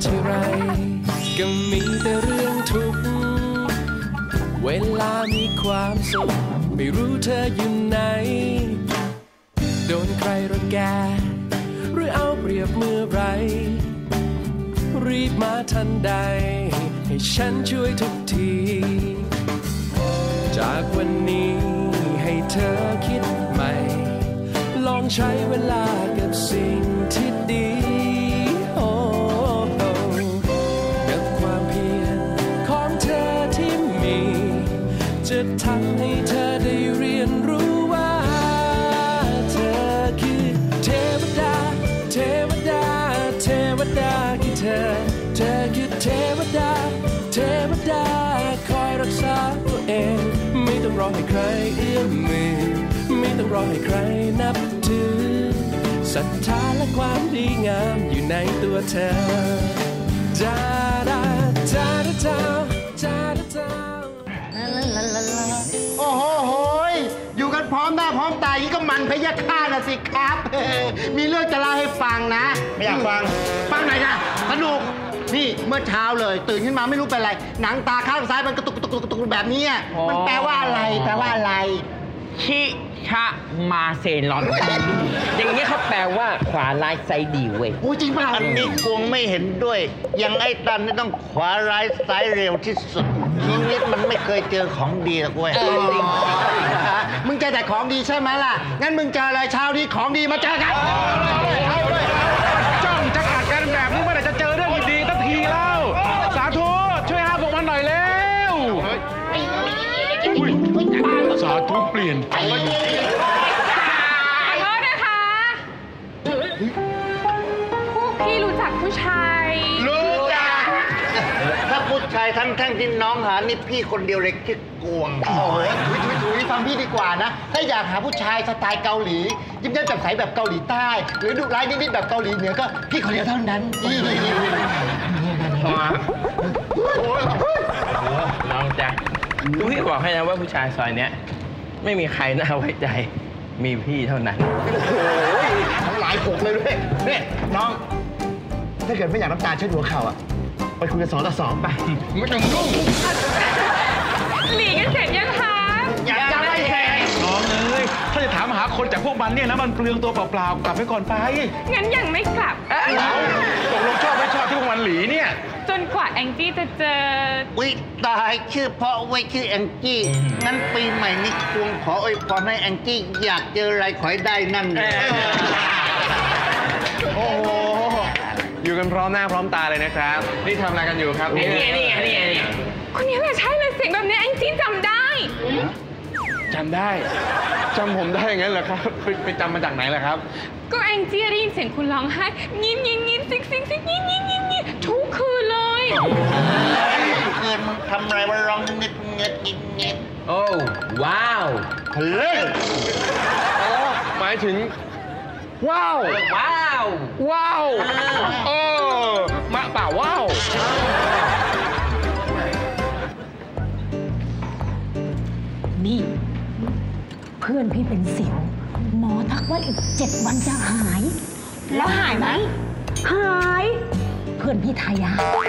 ทีไรก็มีแต่เรื่องทุกข์เวลามีความสุขไม่รู้เธออยู่ไหนโดนใครรังแกหรือเอาเปรียบเมื่อไรรีบมาทันใดให้ฉันช่วยทุกทีจากวันนี้ให้เธอคิดใหม่ลองใช้เวลากับสิ่งที่ดีกับความเพียรของเธอที่มีจะทำให้เธอได้เรียนรู้ว่าเธอคือเทวดาเทวดาเทวดาคือเธอคือเทวดาเทวดาคอยรักษาตัวเองไม่ต้องรอให้ใครเอื้อมมือไม่ต้องรอให้ใครนับถือศรัทธาและความดีงามอยู่ในตัวเธอจาดาจาดาจาจาดาจาโอ้โหอยู่กันพร้อมหน้าพร้อมตาอย่างนี้ก็มันพยัคฆ์ฆ่านะสิครับมีเรื่องจะเล่าให้ฟังนะไม่อยากฟังไหนนะสนุกนี่เมื่อเช้าเลยตื่นขึ้นมาไม่รู้เป็นอะไรหนังตาข้างซ้ายมันกระตุกแบบนี้มันแปลว่าอะไรชิชะมาเซลอนอย่างนี้เขาแปลว่าขวาร้ายไซดีเว้ยโอ้จริงเปล่าอันนี้กวงไม่เห็นด้วยยังไอ้ตันนี่ต้องขวาร้ายซ้ายเร็วที่สุดชีวิตมันไม่เคยเจอของดีหรอกเว้ยมึงเจอแต่ของดีใช่ไหมล่ะงั้นมึงเจออะไรเช้านี้ของดีมาเจอกันจ้องจะกัดกันแบบนี้เมื่อไหร่จะเจอเรื่องดีๆสักทีแล้วสาธุช่วยห้ามพวกมันหน่อยเร็วสาธุเปลี่ยนขอโทษนะคะพวกพี่รู้จักผู้ชายรู้จักถ้าผู้ชายทั้งที่น้องหานี่พี่คนเดียวเลยคือกวงโอ้ยถุยฟังพี่ดีกว่านะถ้าอยากหาผู้ชายสไตล์เกาหลียิ้มแย้มแจ่มใสแบบเกาหลีใต้หรือดุร้ายนิดๆแบบเกาหลีเหนือก็พี่คนเดียวเท่านั้นน้องจ๊ะพี่บอกให้นะว่าผู้ชายซอยเนี้ยไม่มีใครน่าไว้ใจมีพี่เท่านั้นโอ้ยทั้งหลายปกเลยด้วยนี่น้องถ้าเกิดไม่อยากน้ำตาเช็ดหัวเข่าไปคุยกัน2 ต่อ 2ไปไม่ต้องยุ่งหลีกันเสร็จยังคะยังไม่เสร็จน้องเลยถ้าจะถามหาคนจากพวกมันเนี่ยนะมันเปลืองตัวเปล่าๆกลับไปก่อนไปงั้นยังไม่กลับตกลงชอบไม่ชอบที่พวกมันหลีเนี่ยจนกว่าแองจี้จะเจออุ๊ยตายชื่อเพราะไว้ชื่อแองจี้งั้นปีใหม่นี้กวงขออวยพรให้แองจี้อยากเจออะไรขอให้ได้นั่นโอ้โหอยู่กันพร้อมหน้าพร้อมตาเลยนะครับนี่ทำอะไรกันอยู่ครับนี่คนนี้แหละใช่เลยเสียงแบบนี้แองจี้จำได้จำได้จำผมได้อย่างนั้นเหรอครับไปจำมาจากไหนล่ะครับก็แองจี้ได้ยินเสียงคุณร้องไห้งิ้มซิกทุกคืนเลยคืนมึงทำอะไรมาร้องงิดโอ้ว้าวเล่นหมายถึงว้าวมะป่าว้าวนี่เพื่อนพี่เป็นสิวหมอทักว่าอีก7 วันจะหายแล้วหายไหมหายเพื่อนพี่ทายา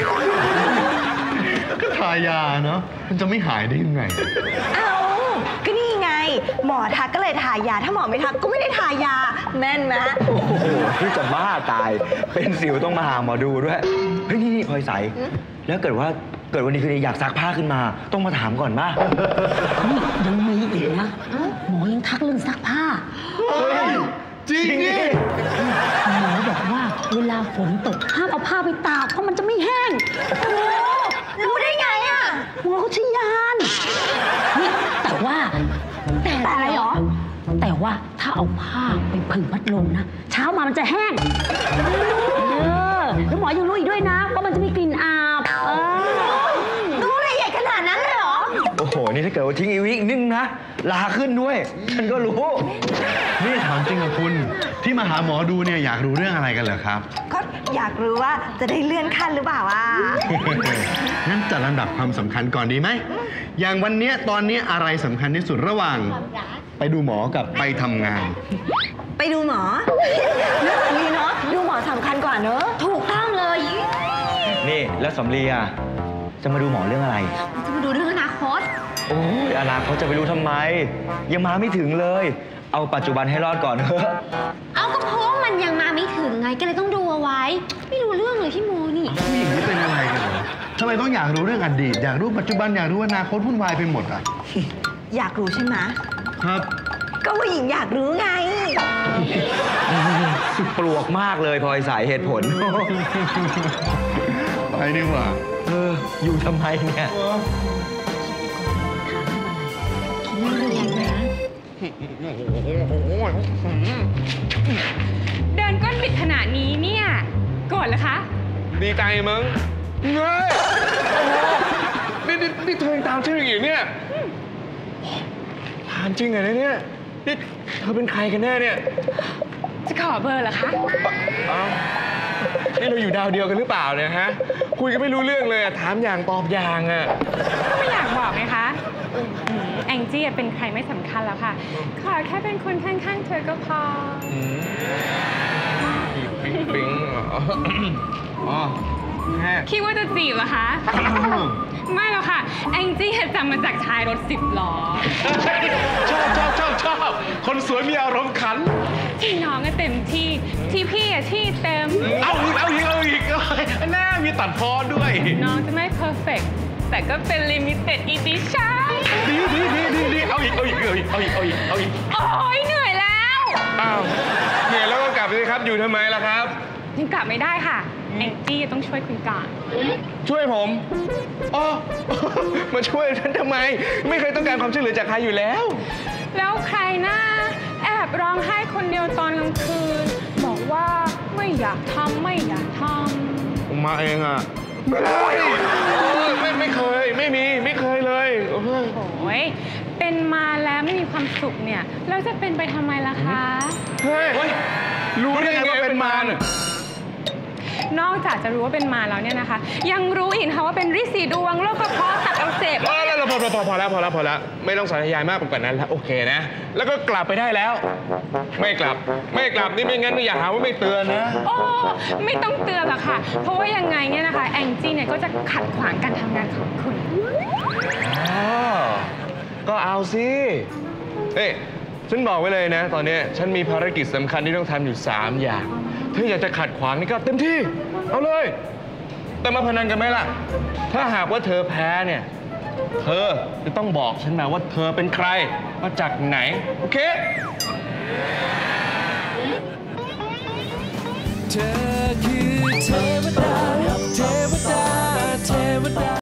ก็ทายาเนาะมันจะไม่หายได้ยังไงก็นี่ไงหมอทักก็เลยทายาถ้าหมอไม่ทักก็ไม่ได้ทายาแม่นไหมโอ้โหพี่จะบ้าตายเป็นสิวต้องมาหาหมอดูด้วยเฮ้ยนี่พลอยใสแล้วเกิดวันนี้คืออยากซักผ้าขึ้นมาต้องมาถามก่อนป่ะนี่ยังมีอีกนะหมอยังทักเรื่องซักผ้าจริงดิหมอบอกว่าเวลาฝนตกห้ามเอาผ้าไปตากเพราะมันจะไม่แห้งรู้ได้ไงอ่ะหมอเขาใช้ยานนี่แต่อะไรหรอแต่ว่าถ้าเอาผ้าไปผึ่งพัดลมนะเช้ามามันจะแห้งแล้วหมอยังรู้อีกด้วยนะว่ามันจะมีกลิ่นอาบรู้ละเอียดขนาดนั้นเลยเหรอโอ้โหนี่ถ้าเกิดว่าทิ้งอีวินึงนะลาขึ้นด้วยฉันก็รู้นี่ถามจริงกับคุณที่มาหาหมอดูเนี่ยอยากรู้เรื่องอะไรกันเหรอครับก็อยากรู้ว่าจะได้เลื่อนขั้นหรือเปล่างั้นจัดลำดับความสำคัญก่อนดีไหมอย่างวันนี้ตอนนี้อะไรสำคัญที่สุดระหว่างไปดูหมอกับไปทำงานไปดูหมอเรื่องนี้เนาะดูหมอสำคัญกว่าเนอะถูกต้องเลยแล้วสำลีอะจะมาดูหมอเรื่องอะไรจะมาดูเรื่องอนาคตโอ้ยอนาคตจะไปรู้ทำไม ยังมาไม่ถึงเลย เอาปัจจุบันให้รอดก่อนเถอะเอาก็เพราะว่ามันยังมาไม่ถึงไงก็เลยต้องดูเอาไว้ ไม่รู้เรื่องเลยพี่โมนี่ผู้หญิงนี่เป็นอะไรกันเหรอทำไมต้องอยากรู้เรื่องอดีต อยากรู้ปัจจุบันอยากรู้อนาคตวุ่นวายไปหมดอ่ะอยากรู้ใช่ไหมครับก็ผู้หญิงอยากรู้ไงปลวกมากเลยพลอยสายเหตุผลไปดีกว่าอยู่ทำไมเนี่ยเดินก้นบิดขนาดนี้เนี่ยโกรธเหรอคะดีใจมึงเงยโอ้โหนี่เธอยังตามชื่ออยู่เนี่ยถามจริงเหรอเนี่ยนี่เธอเป็นใครกันแน่เนี่ยจะขอเบอร์เหรอคะอ้าวนี่เราอยู่ดาวเดียวกันหรือเปล่าเนี่ยฮะ คุยกันไม่รู้เรื่องเลยอะถามอย่างตอบอย่างอะไม่อยากบอกไงคะแองจี้เป็นใครไม่สำคัญแล้วค่ะ ขอแค่เป็นคนข้างๆเธอก็พอปิ๊งเหรออ๋อแค่คิดว่าจะจีบเหรอคะ ไม่หรอกค่ะ แองจี้จำมาจากชายรถ10 ล้อชอบคนสวยมีอารมณ์ขันที่น้องก็เต็มที่ ที่พี่ที่เต็มเอาอีกแน่มีตัดพอด้วยน้องจะไม่เพอร์เฟกต์แต่ก็เป็น limited edition ดีเอาอีกโอ๊ยเหนื่อยแล้วอ้าวเหนื่อยแล้วก็กลับไปสิครับ อยู่ทำไมล่ะครับยังกลับไม่ได้ค่ะ แองจี้ต้องช่วยคุณก่อนช่วยผมอ๋อ มาช่วยฉันทำไม ไม่เคยต้องการความช่วยเหลือจากใครอยู่แล้วแล้วใครน่าแอบร้องไห้คนเดียวตอนกลางคืน บอกว่าไม่อยากทำไม่อยากทำผมมาเองอ่ะ ไม่เคยไม่เคยเลยโอ้ยเป็นมาแล้วไม่มีความสุขเนี่ยแล้วจะเป็นไปทำไมล่ะคะเฮ้ยรู้ได้ไงว่าเป็นมารนอกจากจะรู้ว่าเป็นมาแล้วเนี่ยนะคะ ยังรู้อีกค่ะว่าเป็นฤทธิ์สีดวงโรคกระเพาะตับอักเสบพอแล้วไม่ต้องสาธยายมากไปกว่านั้นแล้วโอเคนะ แล้วก็กลับไปได้แล้ว ไม่กลับนี่ไม่งั้นอย่าหาว่าไม่เตือนนะโอ้ไม่ต้องเตือนหรอกค่ะ เพราะว่ายังไงเนี่ยนะคะแองจี้เนี่ยก็จะขัดขวางการทำงานของคุณก็เอาสิเอ้ยฉันบอกไว้เลยนะ ตอนนี้ฉันมีภารกิจสำคัญที่ต้องทำอยู่3 อย่างถ้าอยากจะขัดขวางนี่ก็เต็มที่เอาเลยแต่มาพนันกันไหมล่ะถ้าหากว่าเธอแพ้เนี่ยเธอจะต้องบอกฉันมาว่าเธอเป็นใครมาจากไหนโอเคเธอคือเธอ